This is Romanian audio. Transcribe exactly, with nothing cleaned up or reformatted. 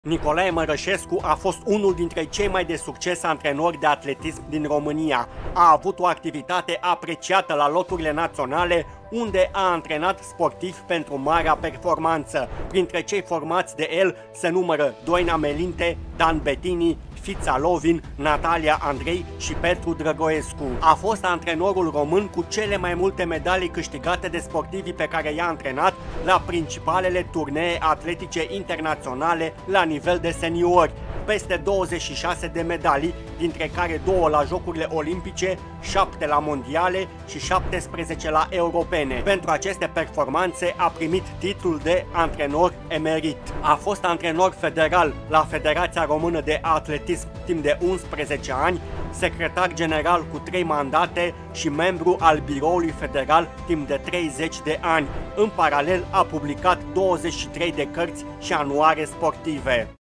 Nicolae Mărășescu a fost unul dintre cei mai de succes antrenori de atletism din România. A avut o activitate apreciată la loturile naționale, unde a antrenat sportivi pentru marea performanță. Printre cei formați de el se numără Doina Melinte, Dan Bettini, Fița Lovin, Natalia Andrei și Petru Drăgoescu. A fost antrenorul român cu cele mai multe medalii câștigate de sportivii pe care i-a antrenat la principalele turnee atletice internaționale la nivel de seniori. Peste douăzeci și șase de medalii, dintre care două la Jocurile Olimpice, șapte la mondiale și șaptesprezece la europene. Pentru aceste performanțe a primit titlul de antrenor emerit. A fost antrenor federal la Federația Română de Atletism timp de unsprezece ani, secretar general cu trei mandate și membru al Biroului Federal timp de treizeci de ani. În paralel a publicat douăzeci și trei de cărți și anuare sportive.